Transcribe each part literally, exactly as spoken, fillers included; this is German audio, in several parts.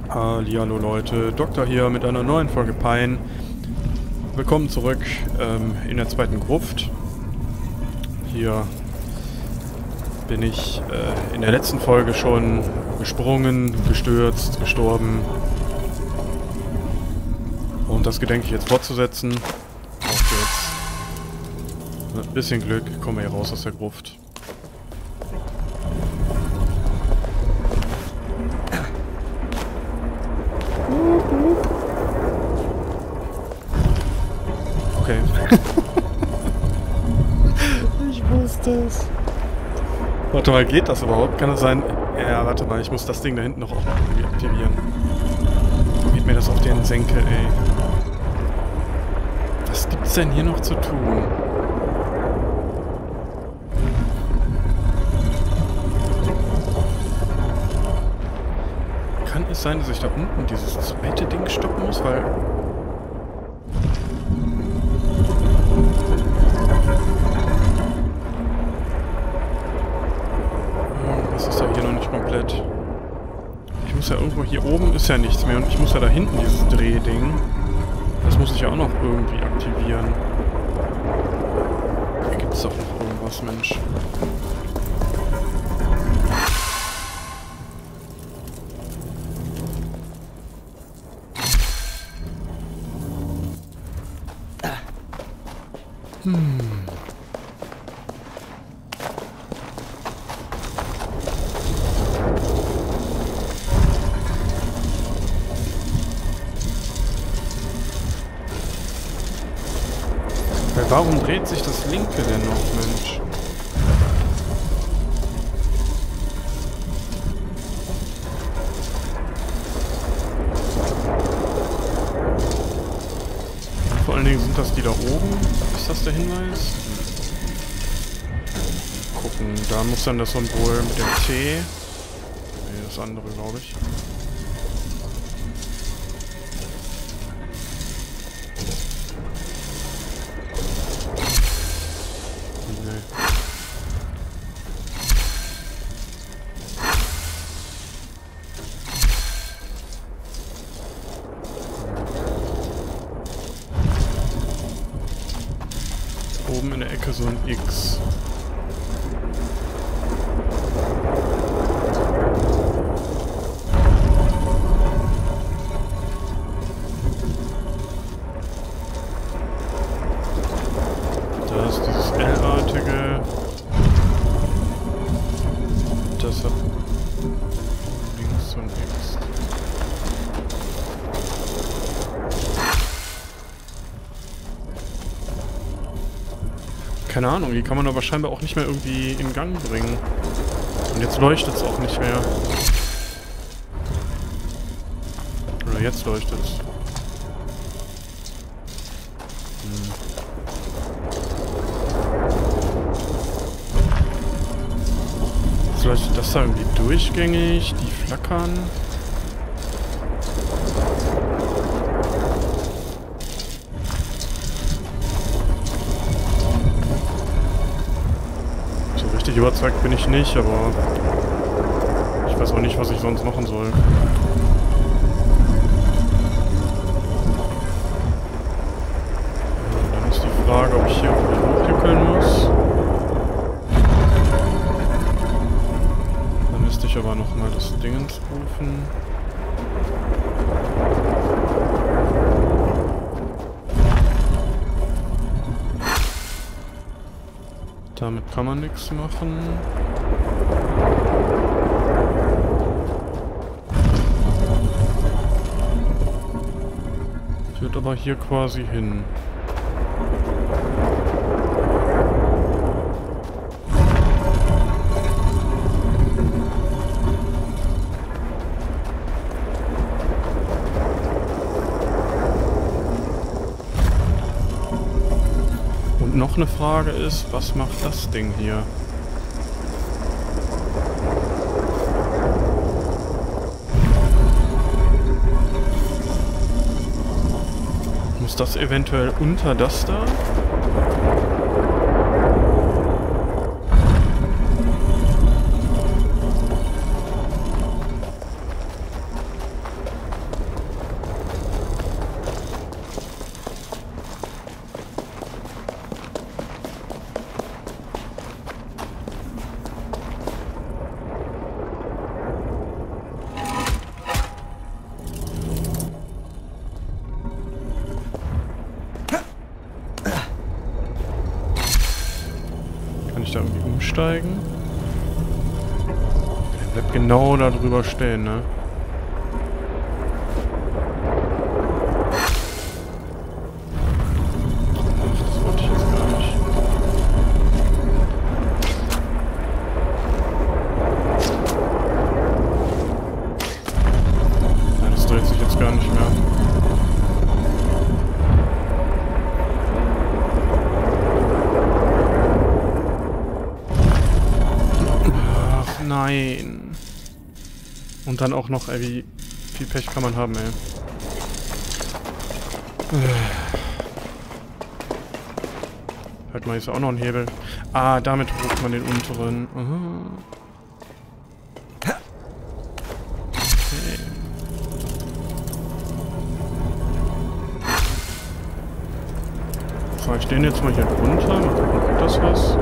Hallihallo Leute, Doktor hier mit einer neuen Folge Pine. Willkommen zurück ähm, in der zweiten Gruft. Hier bin ich äh, in der letzten Folge schon gesprungen, gestürzt, gestorben. Und das gedenke ich jetzt fortzusetzen. Auf jetzt. Mit ein bisschen Glück kommen wir hier raus aus der Gruft. Okay. Ich wusste es. Warte mal, geht das überhaupt? Kann es sein? Ja, warte mal, ich muss das Ding da hinten noch auch noch irgendwie aktivieren. Geht mir das auf den Senkel, ey. Was gibt's denn hier noch zu tun? Kann es sein, dass ich da unten dieses zweite Ding stoppen muss, weil... Das ist ja hier noch nicht komplett. Ich muss ja irgendwo... Hier oben ist ja nichts mehr und ich muss ja da hinten dieses Drehding. Das muss ich ja auch noch irgendwie aktivieren. Hier gibt es doch noch irgendwas, Mensch. Hm. Warum dreht sich das linke denn noch, Mensch? Vor allen Dingen sind das die da oben. Ist das der Hinweis? Gucken, da muss dann das Symbol mit dem T. Nee, das andere, glaube ich. Oben in der Ecke so ein X. Da ist dieses L-artige. Das hat links so ein X. Keine Ahnung, die kann man aber scheinbar auch nicht mehr irgendwie in Gang bringen. Und jetzt leuchtet es auch nicht mehr. Oder jetzt leuchtet es. Hm. Jetzt leuchtet das da irgendwie durchgängig, die flackern. Überzeugt bin ich nicht, aber ich weiß auch nicht, was ich sonst machen soll. Ja, dann ist die Frage, ob ich hier irgendwie hochjuckeln muss. Dann müsste ich aber nochmal das Dingens rufen. Damit kann man nichts machen. Führt aber hier quasi hin. Noch eine Frage ist, was macht das Ding hier? Muss das eventuell unter das da? hochsteigen. Der bleibt genau da drüber stehen, ne? Ach, das wollte ich jetzt gar nicht. Nein, das dreht sich jetzt gar nicht mehr. Nein. Und dann auch noch, ey, wie viel Pech kann man haben, ey. Hört mal, ist auch noch ein Hebel. Ah, damit ruft man den unteren. Okay. So, ich stehe jetzt mal hier runter. Mal gucken, ob das was.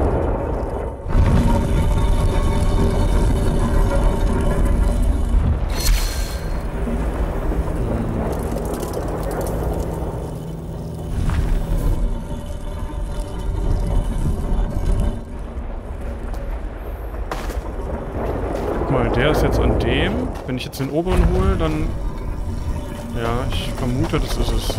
Der ist jetzt an dem. Wenn ich jetzt den oberen hole, dann... Ja, ich vermute, das ist es.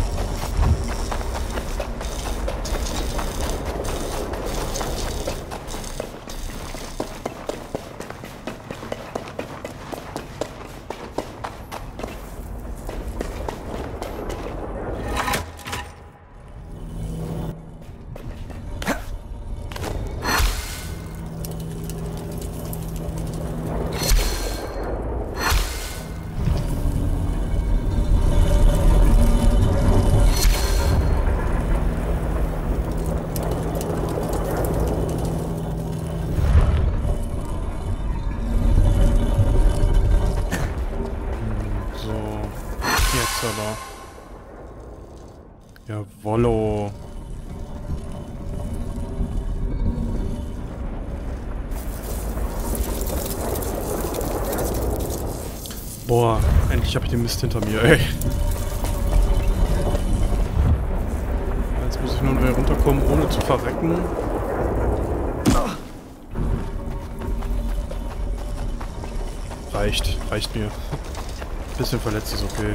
Jawollo. Boah, endlich habe ich den Mist hinter mir, ey. Jetzt muss ich nur wieder runterkommen, ohne zu verrecken. Reicht, reicht mir. Bisschen verletzt ist okay.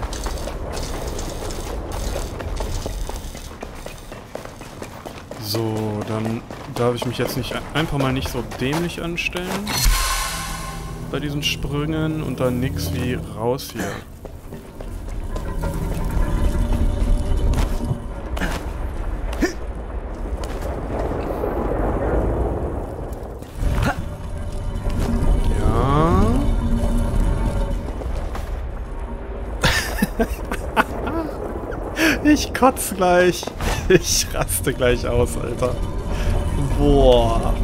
So, dann darf ich mich jetzt nicht einfach mal nicht so dämlich anstellen bei diesen Sprüngen und dann nix wie raus hier. Ja. Ich kotze gleich. Ich raste gleich aus, Alter. Boah.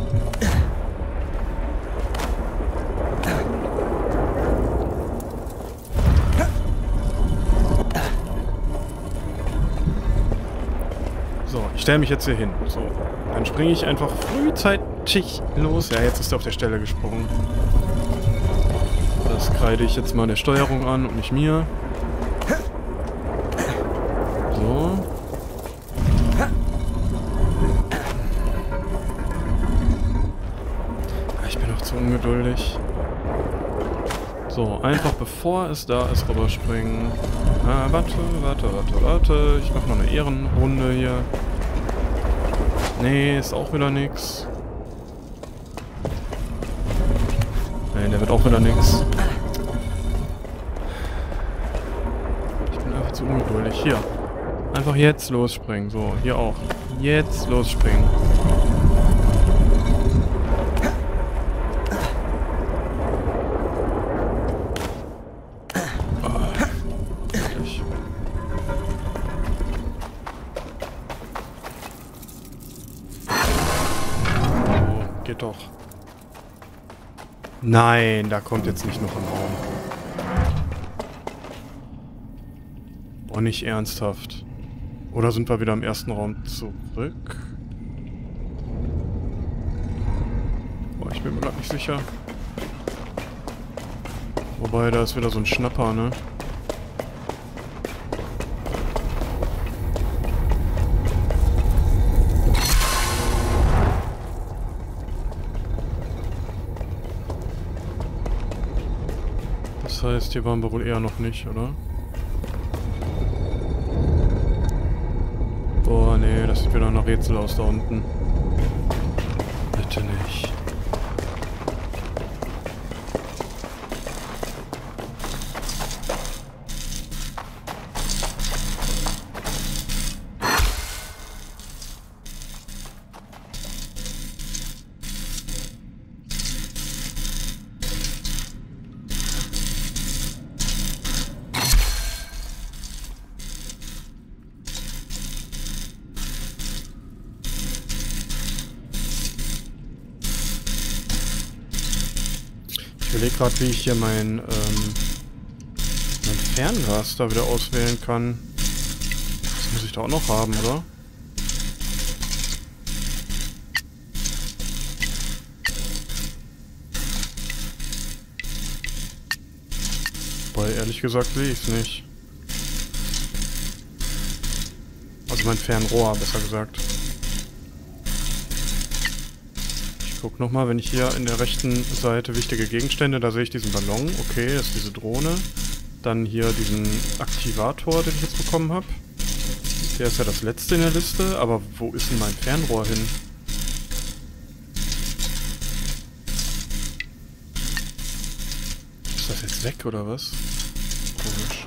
So, ich stelle mich jetzt hier hin. So, dann springe ich einfach frühzeitig los. Ja, jetzt ist er auf der Stelle gesprungen. Das kreide ich jetzt mal der Steuerung an und nicht mir. So. Zu ungeduldig. So, einfach bevor es da ist, rüberspringen. Ah, warte, warte, warte, warte. Ich mache noch eine Ehrenrunde hier. Nee, ist auch wieder nix. Nee, der wird auch wieder nix. Ich bin einfach zu ungeduldig. Hier. Einfach jetzt losspringen. So, hier auch. Jetzt losspringen. Geht doch. Nein, da kommt jetzt nicht noch ein Raum. Boah, nicht ernsthaft. Oder sind wir wieder im ersten Raum zurück? Boah, ich bin mir gerade nicht sicher. Wobei, da ist wieder so ein Schnapper, ne? Das heißt, hier waren wir wohl eher noch nicht, oder? Boah, nee, das sieht wieder nach Rätsel aus da unten. Bitte nicht. Ich überlege gerade, wie ich hier mein, ähm, mein Fernglas da wieder auswählen kann. Das muss ich da auch noch haben, oder? Weil ehrlich gesagt sehe ich es nicht. Also mein Fernrohr, besser gesagt. Ich guck nochmal, wenn ich hier in der rechten Seite wichtige Gegenstände, da sehe ich diesen Ballon. Okay, das ist diese Drohne. Dann hier diesen Aktivator, den ich jetzt bekommen habe. Der ist ja das letzte in der Liste, aber wo ist denn mein Fernrohr hin? Ist das jetzt weg, oder was? Komisch.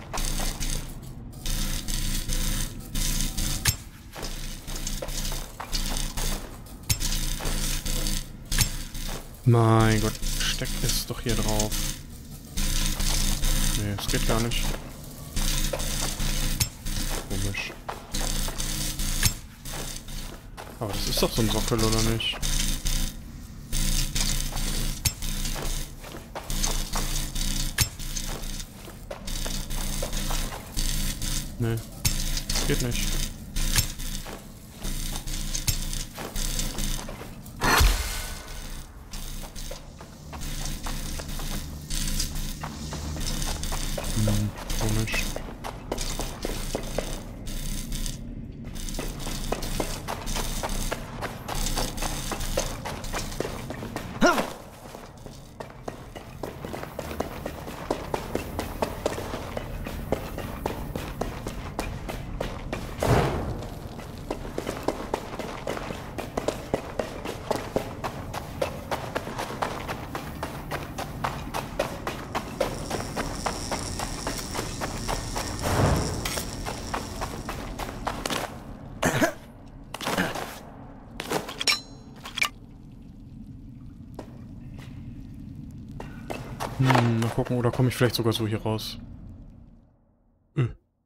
Mein Gott, steckt es doch hier drauf. Nee, es geht gar nicht. Komisch. Aber das ist doch so ein Sockel, oder nicht? Nee, das geht nicht. Hm, komisch. Hm, mal gucken, oder komme ich vielleicht sogar so hier raus? Äh.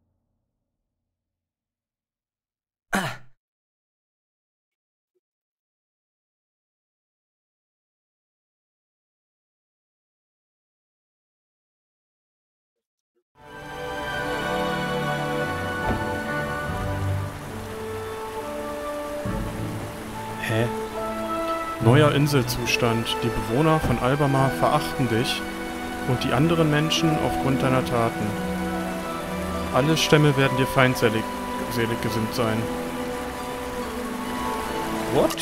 Hä? Neuer Inselzustand. Die Bewohner von Albamar verachten dich und die anderen Menschen aufgrund deiner Taten. Alle Stämme werden dir feindselig selig gesinnt sein. What?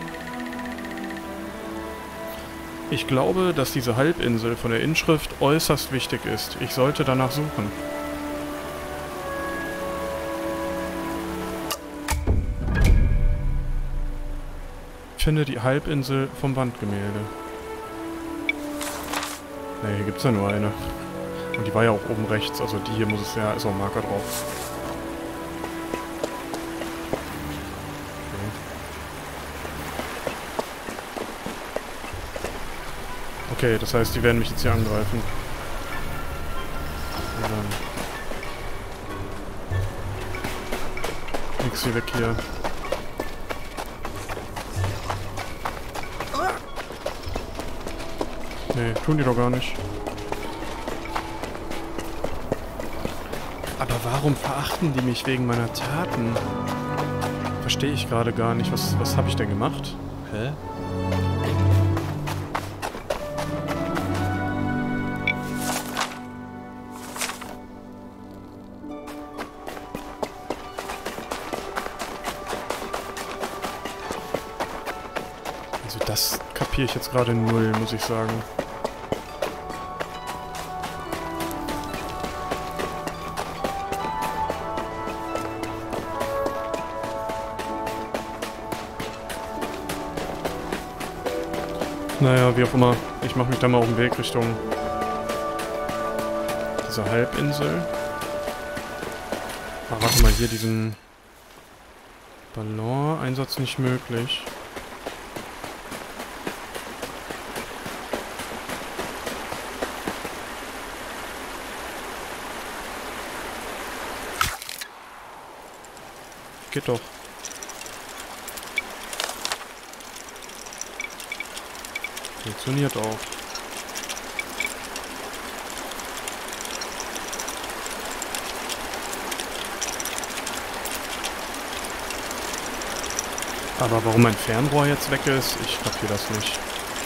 Ich glaube, dass diese Halbinsel von der Inschrift äußerst wichtig ist. Ich sollte danach suchen. Finde die Halbinsel vom Wandgemälde. Ne, hier gibt's ja nur eine. Und die war ja auch oben rechts, also die hier muss es ja, ist auch ein Marker drauf. Okay. Okay, das heißt, die werden mich jetzt hier angreifen. Und dann... Nix hier weg hier. Nee, tun die doch gar nicht. Aber warum verachten die mich wegen meiner Taten? Verstehe ich gerade gar nicht. Was, was habe ich denn gemacht? Hä? Also das kapiere ich jetzt gerade null, muss ich sagen. Naja, wie auch immer. Ich mache mich dann mal auf den Weg Richtung dieser Halbinsel. Ah, warte mal, hier diesen Ballon-Einsatz nicht möglich. Geht doch. Funktioniert auch. Aber warum mein Fernrohr jetzt weg ist, ich kapiere das nicht.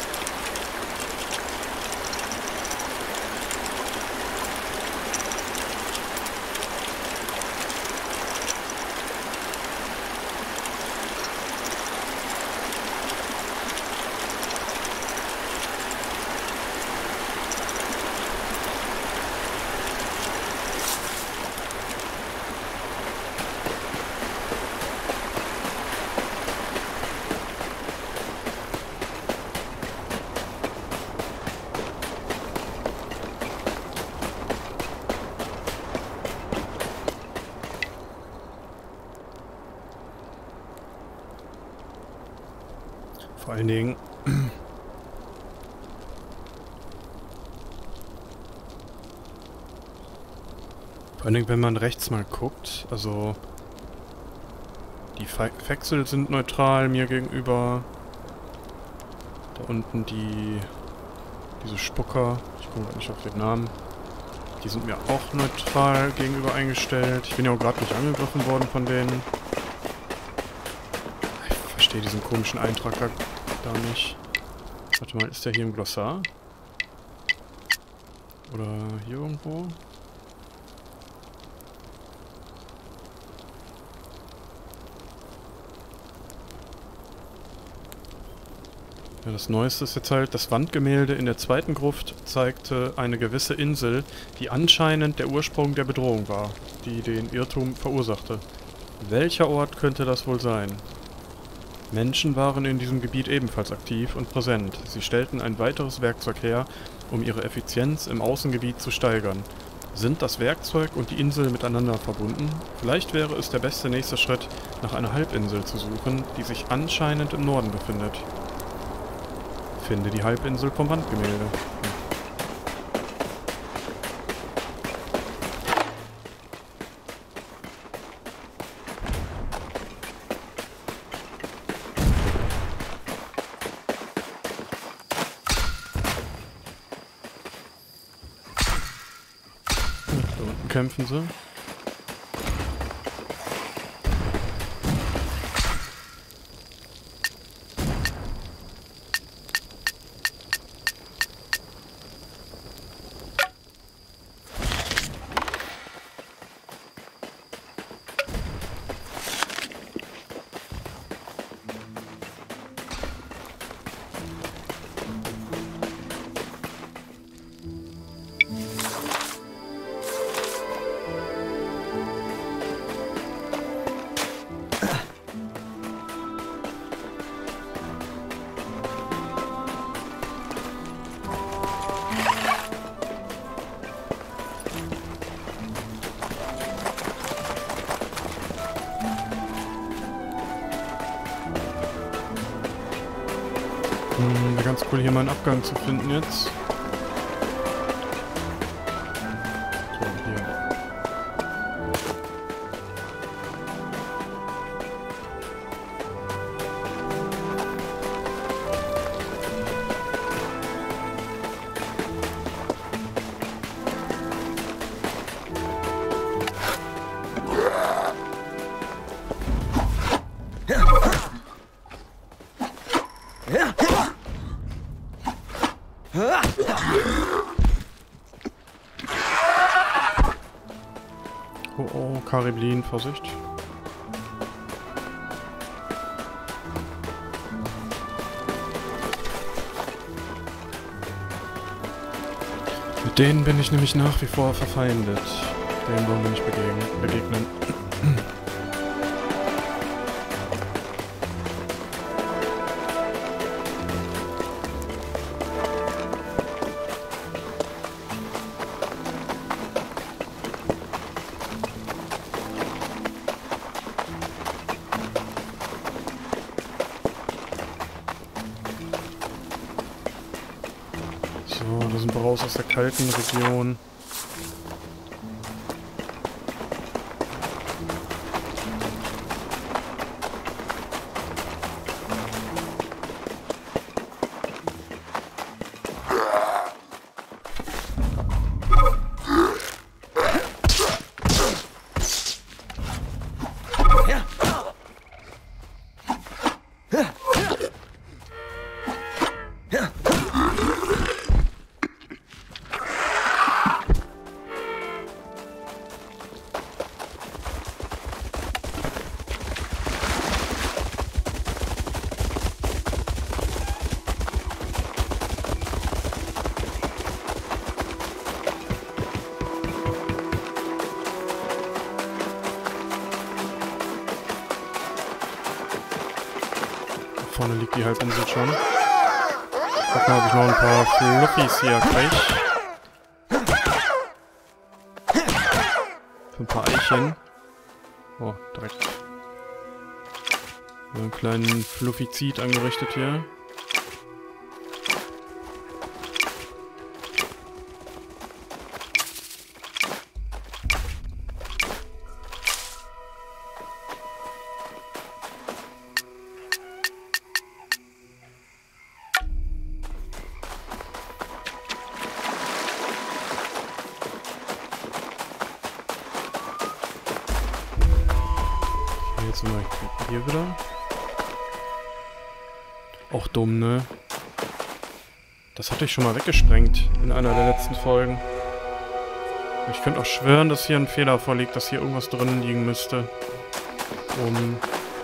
Vor allen Dingen... Vor allen Dingen, wenn man rechts mal guckt, also... Die Fexel sind neutral mir gegenüber. Da unten die... Diese Spucker, ich komme gerade nicht auf den Namen. Die sind mir auch neutral gegenüber eingestellt. Ich bin ja auch gerade nicht angegriffen worden von denen. Ich verstehe diesen komischen Eintrag da, da nicht. Warte mal, ist der hier im Glossar? Oder hier irgendwo? Ja, das Neueste ist jetzt halt, das Wandgemälde in der zweiten Gruft zeigte eine gewisse Insel, die anscheinend der Ursprung der Bedrohung war, die den Irrtum verursachte. Welcher Ort könnte das wohl sein? Menschen waren in diesem Gebiet ebenfalls aktiv und präsent. Sie stellten ein weiteres Werkzeug her, um ihre Effizienz im Außengebiet zu steigern. Sind das Werkzeug und die Insel miteinander verbunden? Vielleicht wäre es der beste nächste Schritt, nach einer Halbinsel zu suchen, die sich anscheinend im Norden befindet. Finde die Halbinsel vom Wandgemälde. Hm. Da unten kämpfen sie. Hm, wäre ganz cool, hier mal einen Abgang zu finden jetzt. So, hier. Oh oh, Kariblin, Vorsicht. Mit denen bin ich nämlich nach wie vor verfeindet. Denen wollen wir nicht begegnen. begegnen. raus aus der kalten Region. Vorne liegt die Halbinsel schon. Gucken, ob ich noch ein paar Fluffies hier kriege. Für ein paar Eichen. Oh, direkt. So einen kleinen Fluffizid angerichtet hier. Jetzt sind wir hier wieder. Auch dumm, ne? Das hatte ich schon mal weggesprengt in einer der letzten Folgen. Ich könnte auch schwören, dass hier ein Fehler vorliegt, dass hier irgendwas drin liegen müsste. Um,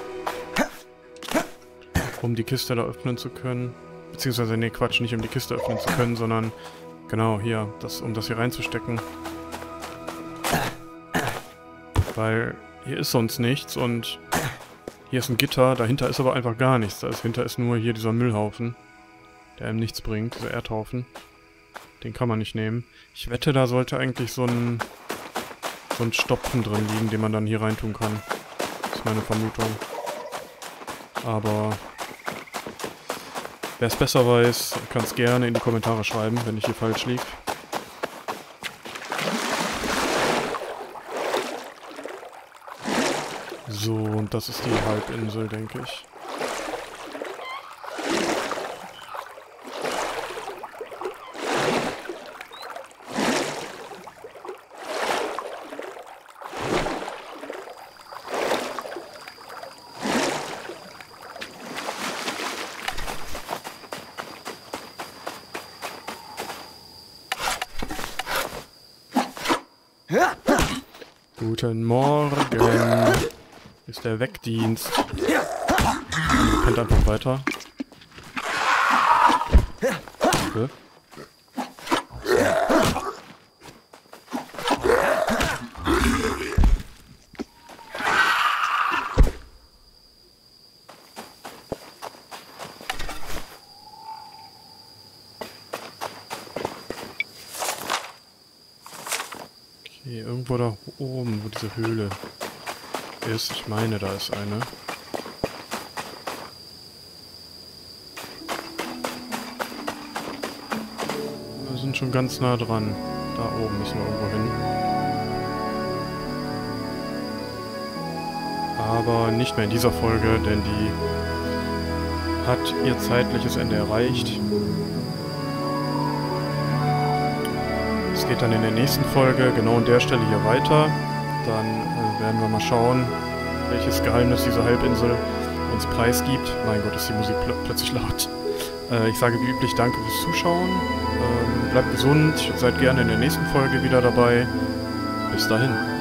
um die Kiste da öffnen zu können. Beziehungsweise, nee, Quatsch, nicht um die Kiste öffnen zu können, sondern genau hier, das, um das hier reinzustecken. Weil hier ist sonst nichts und hier ist ein Gitter, dahinter ist aber einfach gar nichts. Dahinter ist nur hier dieser Müllhaufen, der einem nichts bringt, dieser Erdhaufen. Den kann man nicht nehmen. Ich wette, da sollte eigentlich so ein, so ein Stopfen drin liegen, den man dann hier reintun kann. Das ist meine Vermutung. Aber wer es besser weiß, kann es gerne in die Kommentare schreiben, wenn ich hier falsch liege. So, und das ist die Halbinsel, denke ich. Guten Morgen. Ist der Wegdienst. Ihr pennt einfach weiter. Okay. Okay, irgendwo da oben, wo diese Höhle ist. Ich meine, da ist eine. Wir sind schon ganz nah dran. Da oben müssen wir irgendwo hin. Aber nicht mehr in dieser Folge, denn die hat ihr zeitliches Ende erreicht. Es geht dann in der nächsten Folge genau an der Stelle hier weiter. Dann äh, werden wir mal schauen, welches Geheimnis diese Halbinsel uns preisgibt. Mein Gott, ist die Musik pl plötzlich laut. Äh, ich sage wie üblich danke fürs Zuschauen. Ähm, bleibt gesund, seid gerne in der nächsten Folge wieder dabei. Bis dahin.